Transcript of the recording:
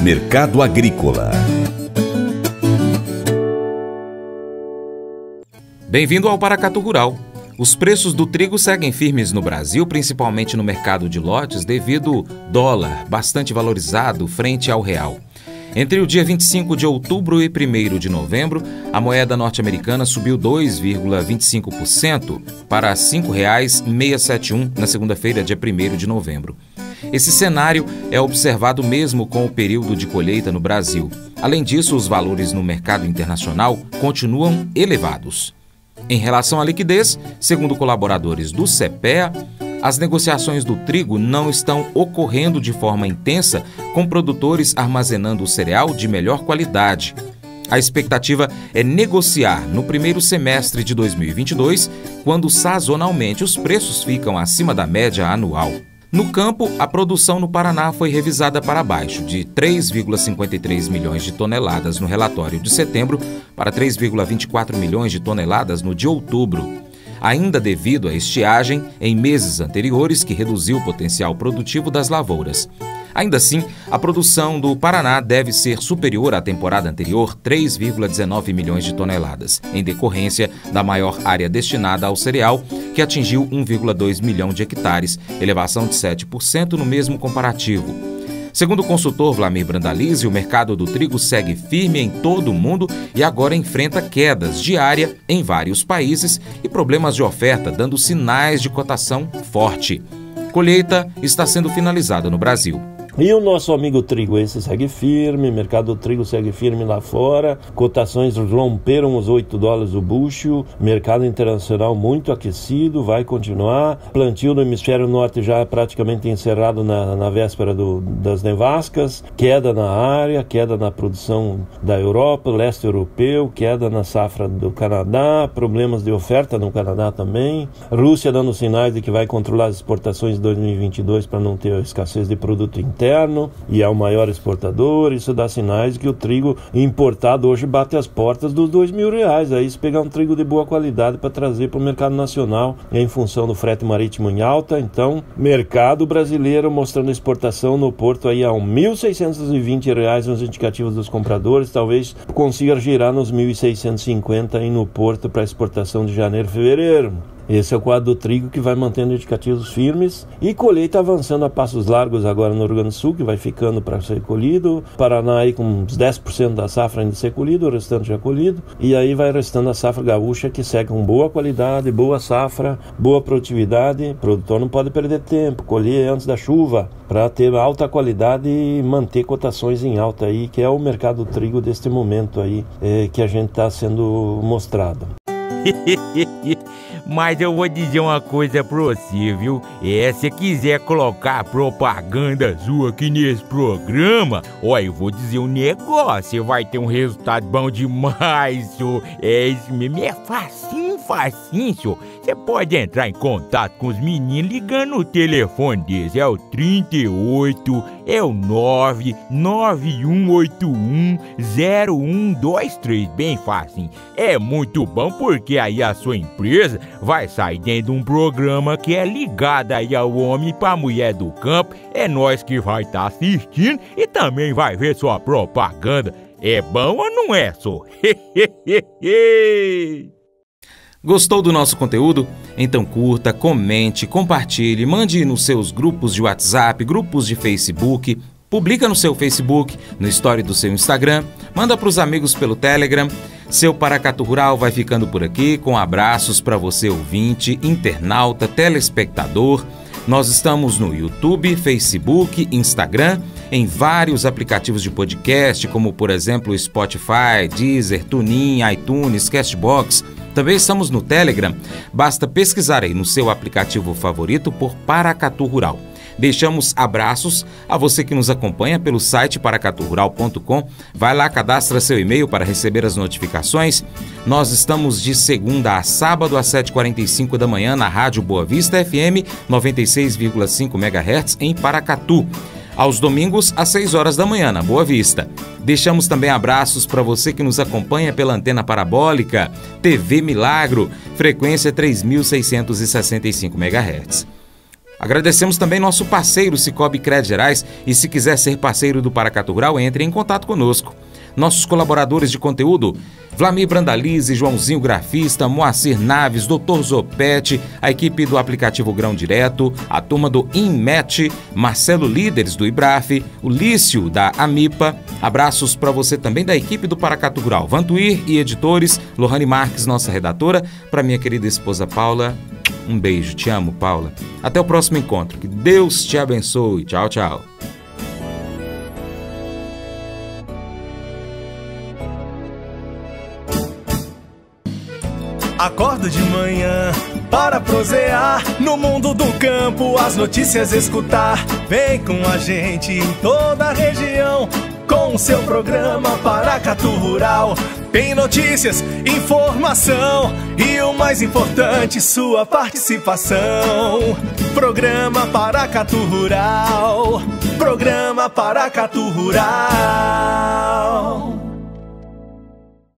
Mercado Agrícola. Bem-vindo ao Paracatu Rural. Os preços do trigo seguem firmes no Brasil, principalmente no mercado de lotes, devido ao dólar bastante valorizado frente ao real. Entre o dia 25 de outubro e 1º de novembro, a moeda norte-americana subiu 2,25% para R$ 5,671 na segunda-feira, dia 1º de novembro. Esse cenário é observado mesmo com o período de colheita no Brasil. Além disso, os valores no mercado internacional continuam elevados. Em relação à liquidez, segundo colaboradores do CEPEA, as negociações do trigo não estão ocorrendo de forma intensa, com produtores armazenando o cereal de melhor qualidade. A expectativa é negociar no primeiro semestre de 2022, quando sazonalmente os preços ficam acima da média anual. No campo, a produção no Paraná foi revisada para baixo, de 3,53 milhões de toneladas no relatório de setembro para 3,24 milhões de toneladas no de outubro, ainda devido à estiagem em meses anteriores que reduziu o potencial produtivo das lavouras. Ainda assim, a produção do Paraná deve ser superior à temporada anterior, 3,19 milhões de toneladas, em decorrência da maior área destinada ao cereal, que atingiu 1,2 milhão de hectares, elevação de 7% no mesmo comparativo. Segundo o consultor Vlamir Brandalize, o mercado do trigo segue firme em todo o mundo e agora enfrenta quedas de área em vários países e problemas de oferta, dando sinais de cotação forte. Colheita está sendo finalizada no Brasil. E o nosso amigo trigo, esse segue firme, o mercado do trigo segue firme lá fora, cotações romperam os $8 o bushel, mercado internacional muito aquecido, vai continuar, plantio no hemisfério norte já praticamente encerrado na véspera das nevascas, queda na área, queda na produção da Europa, leste europeu, queda na safra do Canadá, problemas de oferta no Canadá também, Rússia dando sinais de que vai controlar as exportações de 2022 para não ter escassez de produto interno, e é o maior exportador. Isso dá sinais de que o trigo importado hoje bate as portas dos R$2.000. Aí se pegar um trigo de boa qualidade para trazer para o mercado nacional, em função do frete marítimo em alta, então mercado brasileiro mostrando exportação no porto aí a R$1.620 nos indicativos dos compradores, talvez consiga girar nos 1.650 aí no porto para exportação de janeiro e fevereiro. Esse é o quadro do trigo que vai mantendo indicativos firmes e colheita avançando a passos largos agora no Rio Grande do Sul, que vai ficando para ser colhido. Paraná aí com uns 10% da safra ainda ser colhido, o restante já colhido. E aí vai restando a safra gaúcha, que segue com boa qualidade, boa safra, boa produtividade. O produtor não pode perder tempo, colher antes da chuva para ter alta qualidade e manter cotações em alta aí, que é o mercado do trigo deste momento aí que a gente está sendo mostrado. Mas eu vou dizer uma coisa pra você, viu? Se quiser colocar propaganda sua aqui nesse programa, eu vou dizer um negócio, você vai ter um resultado bom demais, senhor. Isso mesmo, é facinho, senhor. Você pode entrar em contato com os meninos ligando o telefone deles, é o 38, é o 991810123, bem fácil. É muito bom porque aí a sua empresa vai sair dentro de um programa que é ligado aí ao homem pra mulher do campo. É nós que vai estar assistindo e também vai ver sua propaganda. É bom ou não é, só? Gostou do nosso conteúdo? Então curta, comente, compartilhe, mande nos seus grupos de WhatsApp, grupos de Facebook, publica no seu Facebook, no story do seu Instagram, manda para os amigos pelo Telegram. Seu Paracatu Rural vai ficando por aqui, com abraços para você ouvinte, internauta, telespectador. Nós estamos no YouTube, Facebook, Instagram, em vários aplicativos de podcast, como por exemplo Spotify, Deezer, TuneIn, iTunes, Castbox. Também estamos no Telegram, basta pesquisar aí no seu aplicativo favorito por Paracatu Rural. Deixamos abraços a você que nos acompanha pelo site paracaturural.com. Vai lá, cadastra seu e-mail para receber as notificações. Nós estamos de segunda a sábado às 7h45 da manhã na Rádio Boa Vista FM 96,5 MHz em Paracatu. Aos domingos, às 6 horas da manhã, na Boa Vista. Deixamos também abraços para você que nos acompanha pela antena parabólica TV Milagro, frequência 3.665 MHz. Agradecemos também nosso parceiro Cicobi Crédito Gerais e se quiser ser parceiro do Paracatu Rural, entre em contato conosco. Nossos colaboradores de conteúdo, Vlamir Brandalize, Joãozinho Grafista, Moacir Naves, Dr. Zopete, a equipe do aplicativo Grão Direto, a turma do InMet, Marcelo Líderes do IBRAF, o Lício da Amipa. Abraços para você também da equipe do Paracatu Rural, Vantuir e editores, Lohane Marques, nossa redatora, para minha querida esposa Paula. Um beijo, te amo, Paula. Até o próximo encontro. Que Deus te abençoe. Tchau, tchau. Acordo de manhã para prosear no mundo do campo, as notícias escutar. Vem com a gente em toda a região com o seu programa Paracatu Rural. Tem notícias, informação e o mais importante, sua participação. Programa Paracatu Rural. Programa Paracatu Rural.